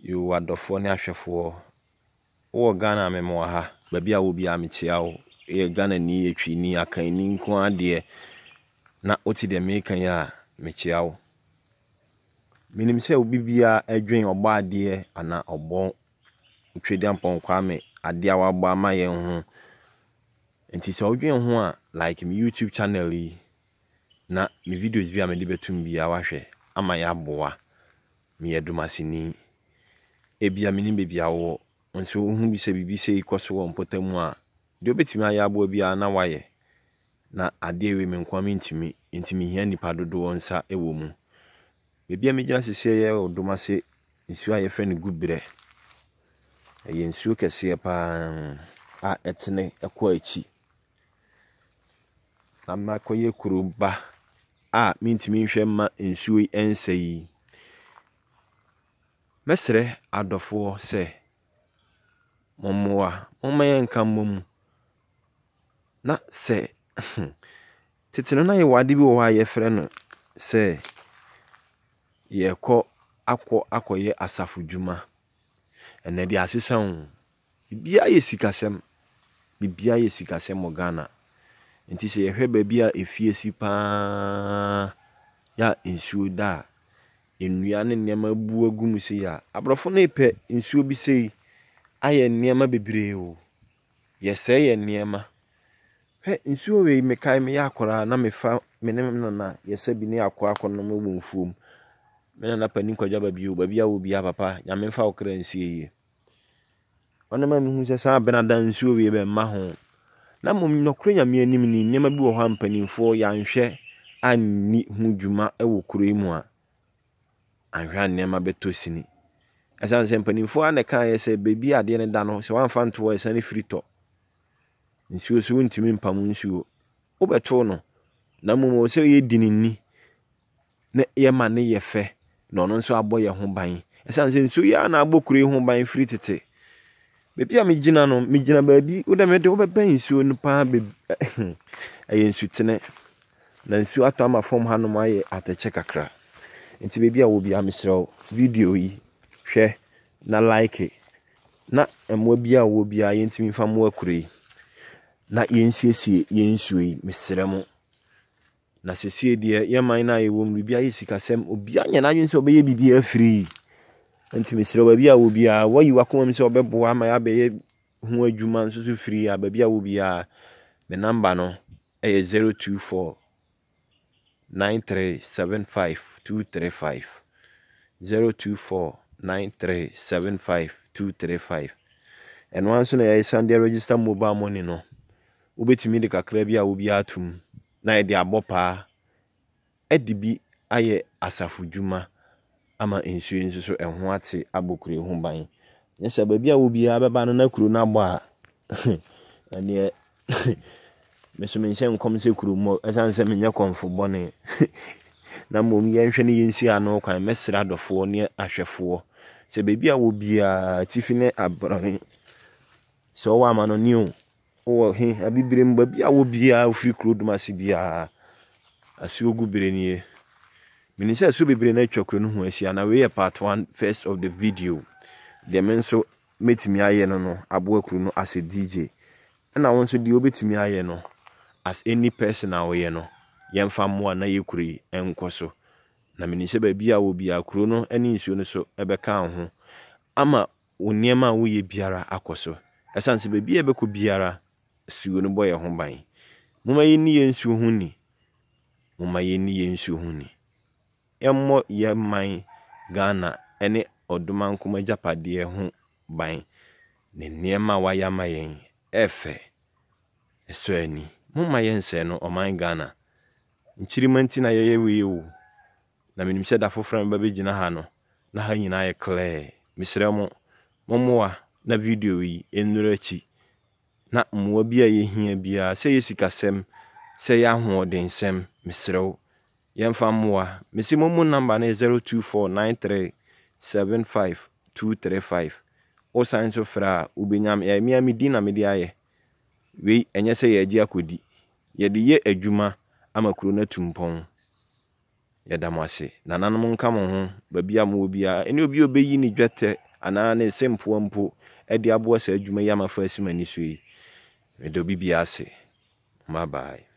You adofo ne ahwefo wo Ghana memo ha babia wo bia mechia wo e Ghana ni etwi ni akan ni nko ade na oti de mekan ya mechia wo minim se obi bia adwen obo ade ana obo twedi ampon kwame ade a wabo ama ye ho enti se odwen ho a like me YouTube channel yi na me videos bia me de betum bia wahwe ama ya boa me Odomase-ni ebia minim bebia wo nso hu bi se bibi se ikoso wo mpotamu a de obetimi aya abo bia na waye na ade we me nkwame ntimi hia nipa dodo nsa ewo mu bebia me gina sese ye Odomase nsu aye friend GUBRE ye nsu kese pa a etene ekọ achi na makoye kuruba a mintimi hwe ma nsu ensayi mesre adofo se momwa momayen kamum na se titino na ye wade bi wo ha ye frɛ no se ye kɔ akoye asafo dwuma ene de asesan bibia ye sikasem mo Ghana nti se ye hwɛ ba bia efie si pa ya nsuo da ennua ne nneema bu agum se ya abrofo na epɛ nsuo bi sei aye nneema bebree o ye se ye nneema he nsuo we mekai me yakora na mefa menem na ye se bi ne akọ no mo mfuom me na pani kwadwa ba bia wo bia papa nya me fa okra nsie ye ona ma hu se sa benada nsuo we be ma ho na mom nokra nya me anim ni nneema bi wo ha mpanimfo ya nhwe anni hu dwuma ewo kuro mu a anhwa nneema betosini asan se mpanimfo ana kan ye se bebi ade ne da no se wan fa nto wo esane frito nsuo so ntimi mpam nsuo wo beto no na mom se ye dinini na ye ma ne ye fe no no nso aboye ho ban asan se nsuo ya na abokure ho ban free tete bebi a me gina baabi wo de me de wo beba nsuo no pa be aye nsutene na nsuo ato ama fom hanom aye ateche kakra enti bebi a wo bia mesrew video yi hwe na like na emwa bia wo bia yentimi fa mo akure na yensiesie yensuo yi mesremo na sesie de ye man na ye wom bia yesikasem obi anya na adwen se obeye bibia free enti mesrew ba bia wo bia wayi wakoma se obebo ama ya be hu adwuma nso free a ba bia wo bia me number no e 024 9375235 024 9375235 and once na ya Sunday register mobile money no ubetimi de kakra bia wo bia atum na e de abopa edibi aye asafo dwuma ama ensuo nso ehho ate abokure ho ban nyesa ba bia wo bia beba no na kuro na agbo a ane mesumense nkom se kuro mo esanse menye konfo bone na mom ye nhwe ne yensi ano kwan mesra adofo ne ahwefo se ba bia wo bia tifine abron so wa ma no ni o wo he abibire mba bia wo bia ofri kuro Odomase bia asuo GUBRE ni mini se asuo bebre na atwa kuro no ho asia na we part 1 first of the video de menso metimi aye no abo akuro no as a DJ na wonso de obetimi aye no as any person awoye no yemfa mo na yekuri enkoso na mini se ba bia wo bia kuro no ani nsuo no so ebeka ho ama woniema wo ye biara akoso esanse ba bia ebeko biara suo no boye ho ban moma ye ni yensuo hu ni emmo ye man Ghana ene odomankoma japade ho ban ne niema wa yama yen efe eso ani moma ye nse no oman Ghana nchirimanti na ye we wo na menim se da fofran ba begina ha no na ha nyina ye clear misremo momoa na video yi enura chi na mmoa bia ye hia bia se yesikasem se ya hoodensem misrew yemfa mmoa misimomu number na 0249375235 o signs of fra ubenyam ya mi dina me dia ye we enye se ye agi akodi ye de ye adwuma amakuro na tumpon ye damase nananom nka mo ho ba bia mo bia ene obi obeyi ni dwete ana ne sempo mpo edi abo sa adwuma yi amafa asimani so yi. Me do bibia ase. Bye bye.